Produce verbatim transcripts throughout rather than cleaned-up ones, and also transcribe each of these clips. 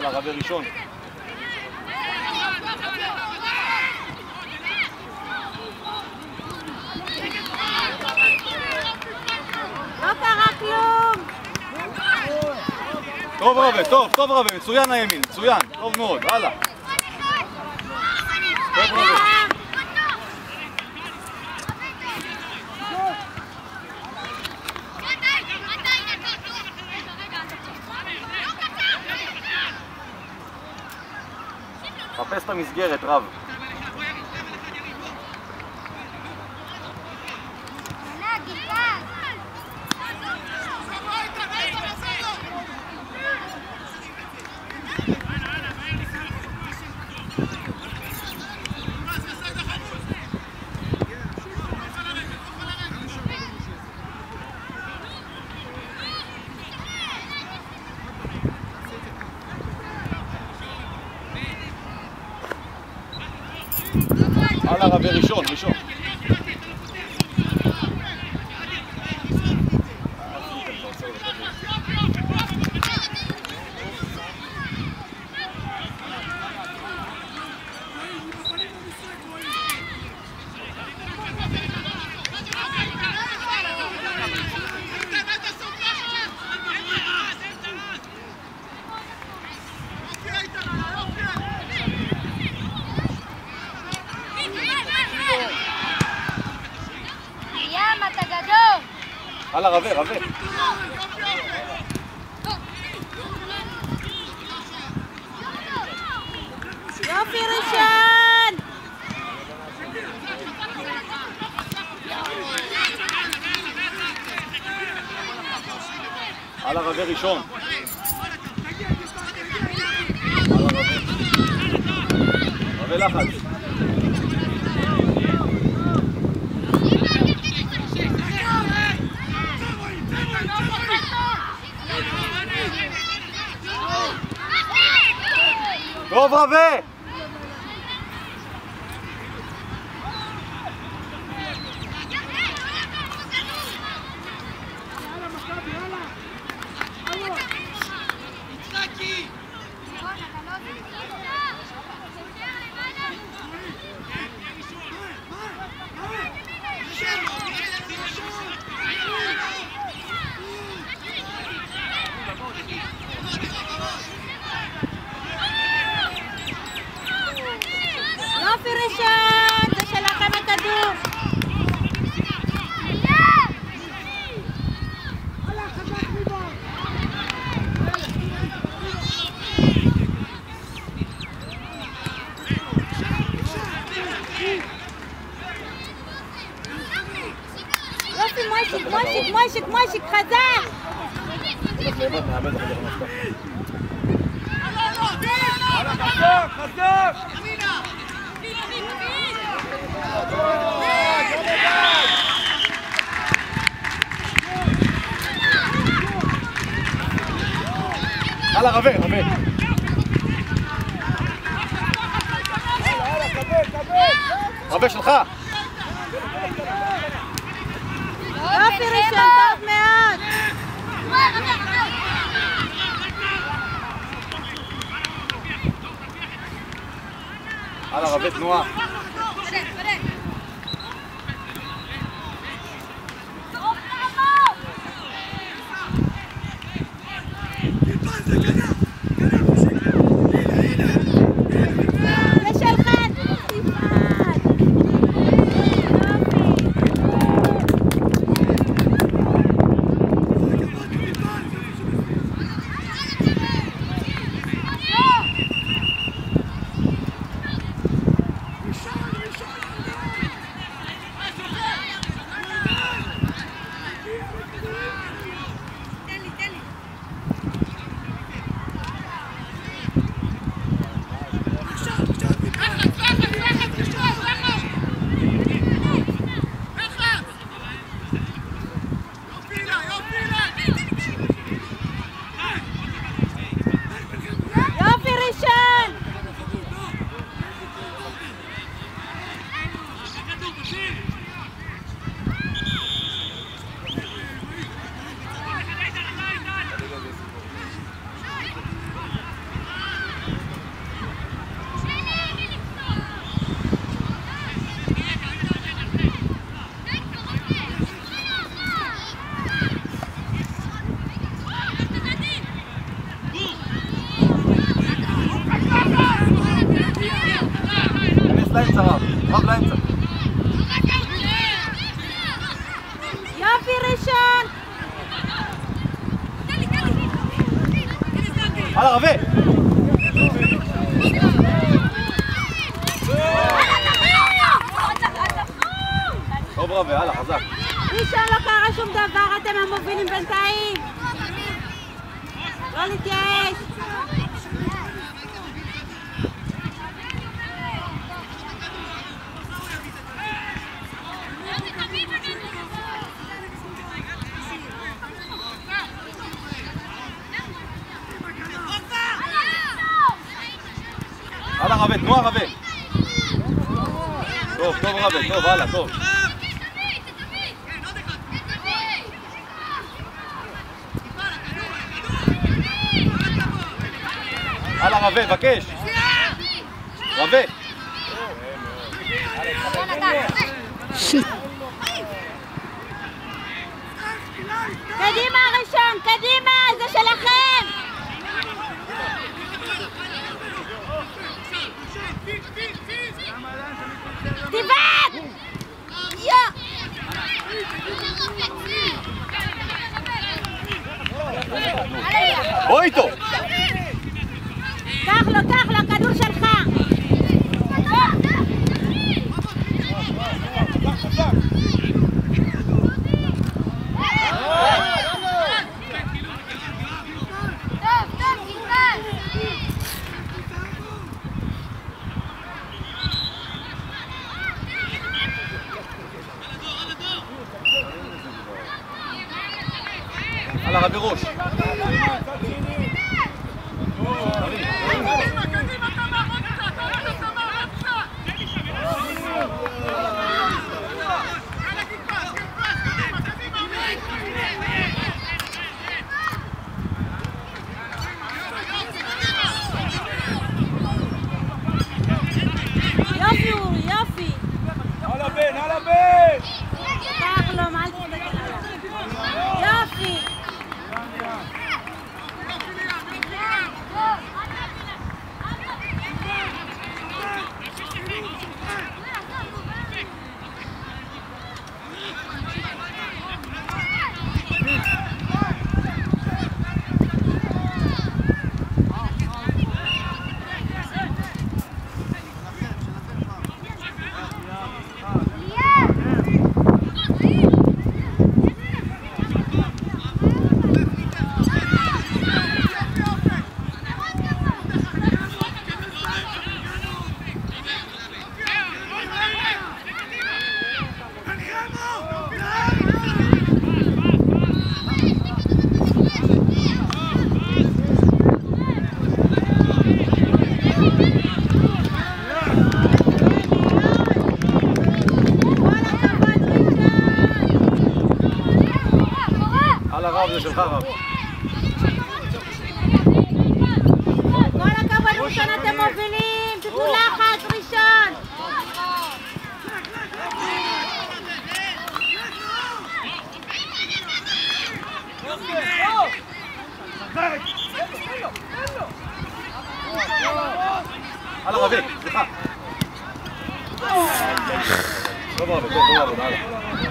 על הרבי ראשון. לא קרה כלום! טוב רבי, טוב, טוב רבי, מצוין הימין, מצוין, טוב מאוד, הלאה. טוב רבי. חפש את המסגרת, רב. על הרבי ראשון, ראשון. על הרבי, רבי. יופי ראשון! על הרבי ראשון. רבי לחץ. טוב רבי! יופי ראשון! זה שלכם הכדור! יופי מוישיק, מוישיק, מוישיק, מוישיק, חזק! חזק, חזק! על הרבי, רבי. רבי שלך. יופי ראשון, טוב מאוד! על הרבי תנועה. לאמצע רב, רב לאמצע. יופי ראשון! הלאה רבה! טוב רבה, הלאה, חזק. ראשון לא קרה שום דבר, אתם המובילים בינתיים. לא להתייאש. הלאה רבה, תנועה רבה. טוב, טוב רבה, טוב, הלאה, טוב. הלאה רבה, בקש. רבה. קדימה ראשון, קדימה, זה שלכם. תיבד! יא! בוא איתו! קח לו, קח לו, הכדור שלך! על הרבי ראש. יופי אורי, יופי! על הבן, על הבן! קח לו, מה אל תסתכל עליו. יופי! על הרב זה שלך רב. כל הכבוד ראשון אתם מובילים! תתנו לחץ ראשון! על הרבי, סליחה. טוב רבי, טוב רבי, הלאה.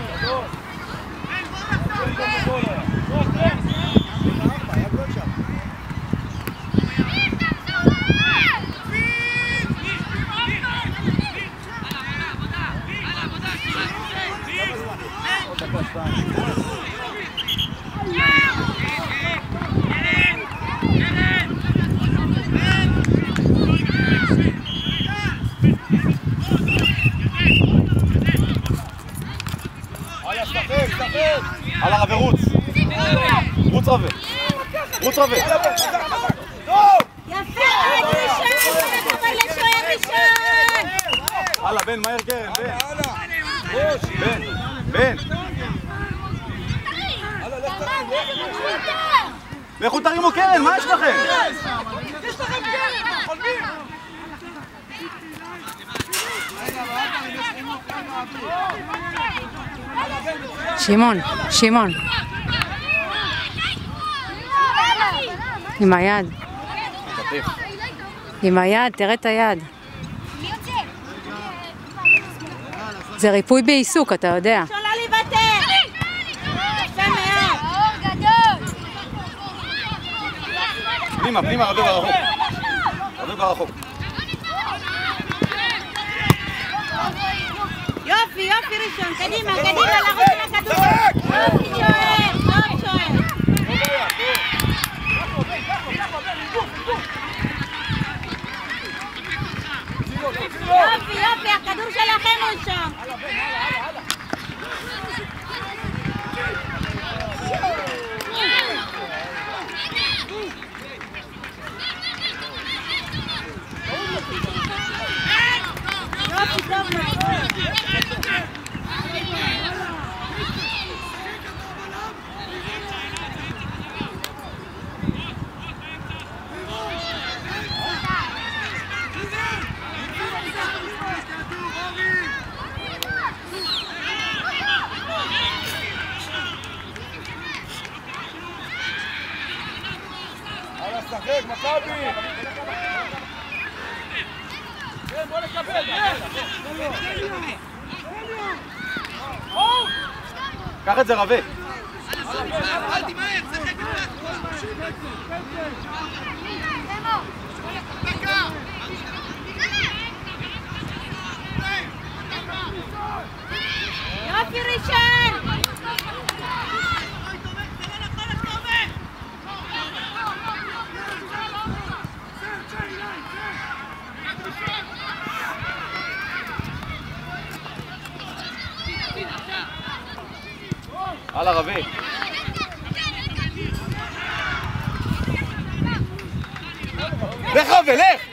על הרבי רוץ. רוץ רבי. רוץ רבי. יפה! ראשון! כל הכבוד לשוער ראשון! הלאה, בן, מהר קרן, בן. בן, בן. לכו תרימו קרן, מה יש לכם? יש לכם קרן! חולמים! שמעון, שמעון. עם היד. עם היד, תראה את היד. זה ריפוי בעיסוק, אתה יודע. שולה להיוותר! יפה מאוד! אור גדול! פנימה, פנימה, הרבה ברחוק. הרבה ברחוק. יופי, יופי ראשון, קדימה, קדימה, לרוץ עם הכדור! יופי שוער, טוב שוער! יופי, יופי, הכדור שלכם הוא שם! יופי, טוב מאוד! יאללה, שחק, מכבי! בוא נקבל, קח את זה רבה. יופי ראשון! הלאה רבה. לך רבה, לך!